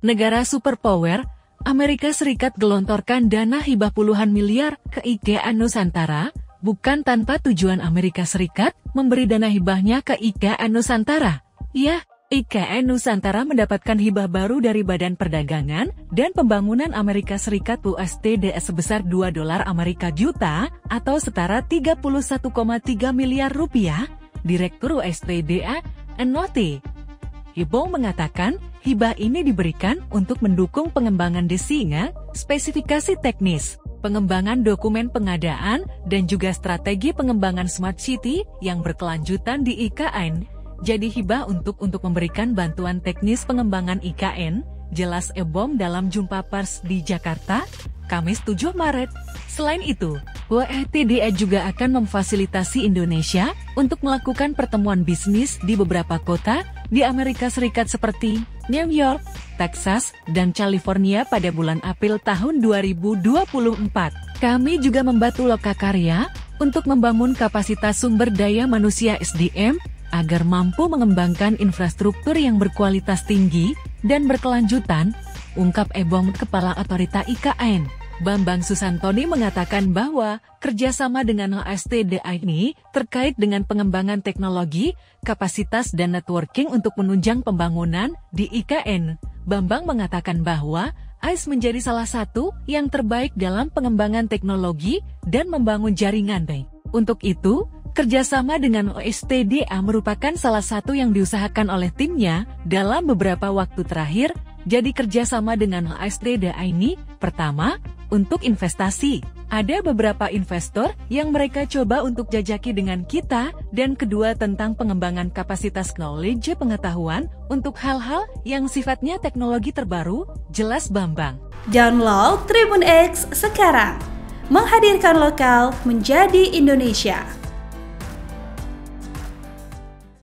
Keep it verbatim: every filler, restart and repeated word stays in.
Negara superpower, Amerika Serikat gelontorkan dana hibah puluhan miliar ke I K A Nusantara, bukan tanpa tujuan Amerika Serikat memberi dana hibahnya ke I K A Nusantara. Ya, I K A Nusantara mendapatkan hibah baru dari Badan Perdagangan dan Pembangunan Amerika Serikat U S D D sebesar dua dolar Amerika juta atau setara tiga puluh satu koma tiga miliar rupiah, Direktur U S D D A, Enoti Ibong mengatakan, hibah ini diberikan untuk mendukung pengembangan desain, spesifikasi teknis, pengembangan dokumen pengadaan, dan juga strategi pengembangan Smart City yang berkelanjutan di I K N. Jadi hibah untuk untuk memberikan bantuan teknis pengembangan I K N, jelas Ibong dalam jumpa pers di Jakarta, Kamis tujuh Maret. Selain itu, U S D D A juga akan memfasilitasi Indonesia untuk melakukan pertemuan bisnis di beberapa kota di Amerika Serikat seperti New York, Texas, dan California pada bulan April tahun dua ribu dua puluh empat. Kami juga membantu Lokakarya untuk membangun kapasitas sumber daya manusia S D M agar mampu mengembangkan infrastruktur yang berkualitas tinggi dan berkelanjutan, ungkap Ibong Kepala Otorita I K N. Bambang Susantoni mengatakan bahwa kerjasama dengan U S D D A ini terkait dengan pengembangan teknologi, kapasitas dan networking untuk menunjang pembangunan di I K N. Bambang mengatakan bahwa A I S menjadi salah satu yang terbaik dalam pengembangan teknologi dan membangun jaringan baik. Untuk itu, kerjasama dengan U S D D A merupakan salah satu yang diusahakan oleh timnya dalam beberapa waktu terakhir. Jadi kerjasama dengan U S D D A ini, pertama, untuk investasi. Ada beberapa investor yang mereka coba untuk jajaki dengan kita, dan kedua tentang pengembangan kapasitas knowledge pengetahuan untuk hal-hal yang sifatnya teknologi terbaru, jelas Bambang. Download Tribun X sekarang, menghadirkan lokal menjadi Indonesia.